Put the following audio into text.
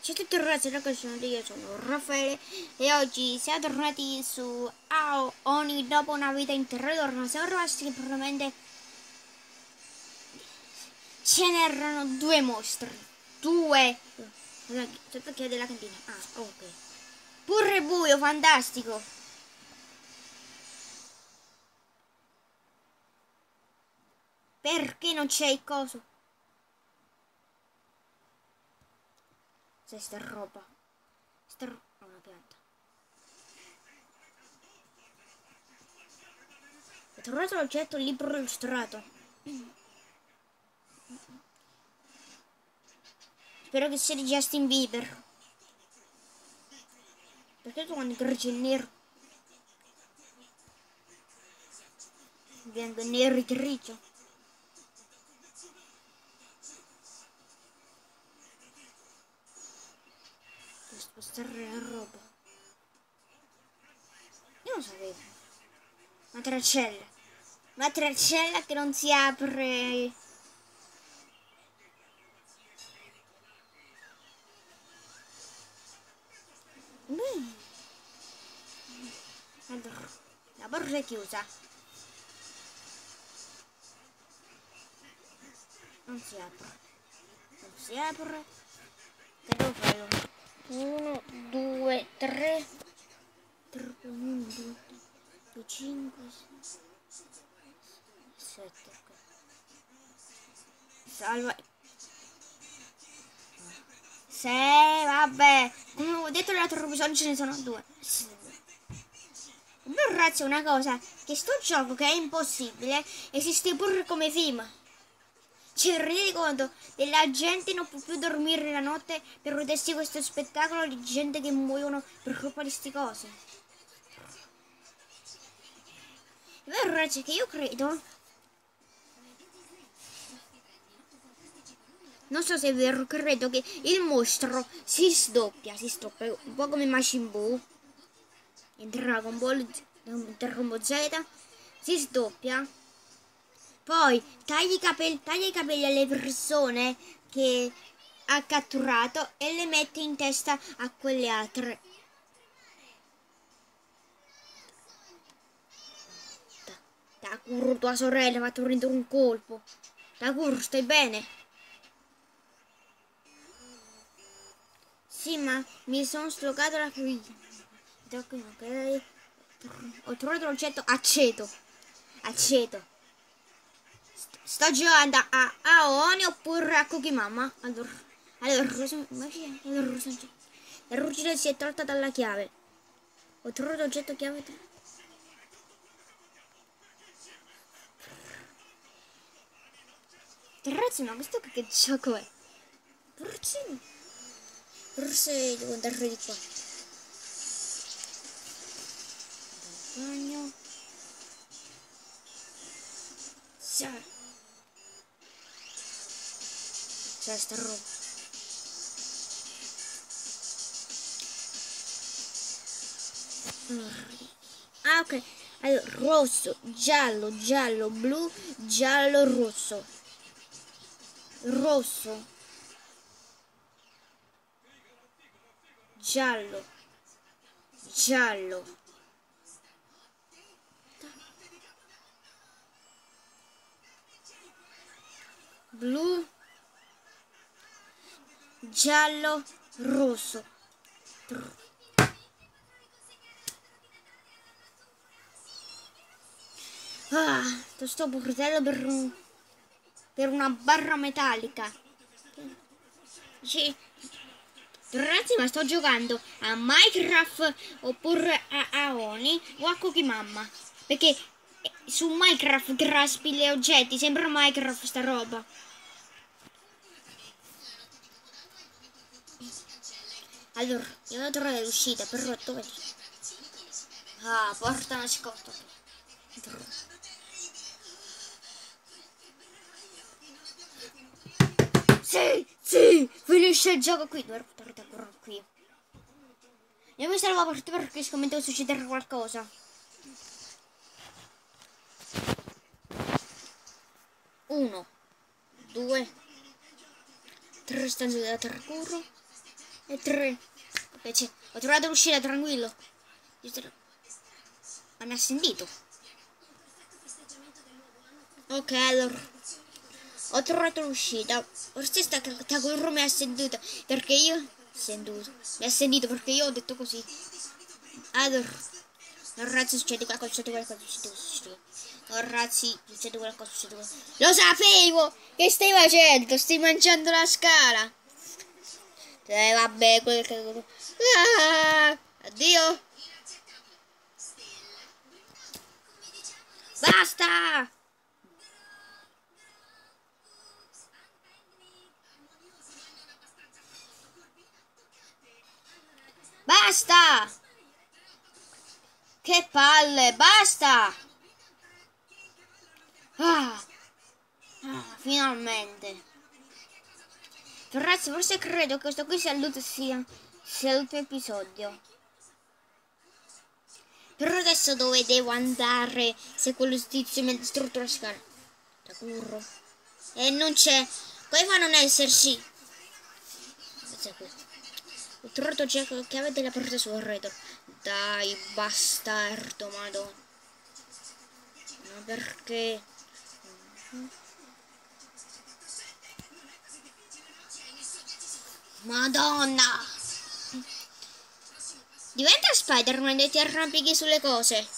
Ciao a tutti ragazzi, io sono Raffaele e oggi siamo tornati su Oni dopo una vita in terra. Siamo rimasti che probabilmente ce n'erano due mostri. Due! Sotto chiede della cantina. Ah, ok. Pure buio, fantastico! Perché non c'è il coso? C'è sta roba. Una pianta. Ho trovato l'oggetto libro illustrato. Spero che sia di Justin Bieber. Perché tu quando grigi il nero? Bianco, nero e grigio. Per spostare la roba. Io non sapevo. Matracella. Matracella che non si apre. Allora, la borsa è chiusa. Non si apre. Non si apre. Che devo fare? 1, 2, 3. 1, 2, 3, 5, 7. Salva. Sì, vabbè. Come ho detto nell'altro episodio ce ne sono due. Però ragazzi, una cosa, che sto gioco che è impossibile esiste pure come film. Cioè, rendete conto, della gente non può più dormire la notte per vedersi questo spettacolo di gente che muoiono per colpa di sti cose. È vero ragazzi che io credo, non so se è vero, credo che il mostro si sdoppia un po' come Majin Buu in Dragon Ball Z, si sdoppia, poi taglia i capelli alle persone che ha catturato e le mette in testa a quelle altre. Takuro, tua sorella, ha fatto prendere un colpo. Takuro, stai bene? Sì, ma mi sono strogato la caviglia. Ok. Ho trovato l'oggetto aceto. Aceto. Sto giocando a Oni oppure a Cookie Mama. Allora la ruggine si è tolta dalla chiave. Ho trovato l'oggetto chiave. Ragazzi, ma questo che gioco è? Forse devo andare di qua. Bagno. C'è sta roba. Ah, ok. Allora, rosso, giallo, giallo, blu, giallo, rosso. Rosso. Giallo. Giallo. Blu. Giallo, rosso. Sto portello per una barra metallica. Sì. Ragazzi, ma sto giocando a Minecraft oppure a Oni o a Cookie Mama. Perché su Minecraft graspi gli oggetti, sembra Minecraft sta roba. Allora, io devo trovare l'uscita, però dove? Ah, porta nascosta. Sì, finisce il gioco qui. Devo portare ancora qui. Io mi salvo per te perché scommetto che succederà qualcosa. 1, 2, 3 stanze da Takuro. E 3. Ok, ho trovato l'uscita, tranquillo. Ma mi ha sentito? Ok, allora. Ho trovato l'uscita. Forse sta Takurro mi ha sentito. Perché io... Sentito. Mi ha sentito perché io ho detto così. Allora. No, ragazzi, succede qualcosa, succede qualcosa, succede qualcosa. No, ragazzi, succede qualcosa, succede qualcosa. Lo sapevo! Che stai facendo? Stai mangiando la scala. Vabbè, quel che... Ah, addio. Basta! Basta! Che palle, basta! Ah, finalmente. Ragazzi, forse credo che questo qui sia l'ultimo episodio. Però adesso dove devo andare se quello tizio mi ha distrutto la scala? Takuro. E non c'è. Come fa a non esserci? Ho trovato già che avete la porta sul retro. Dai, bastardo, madonna. Ma perché? Madonna! Diventa Spider-Man e ti arrampichi sulle cose.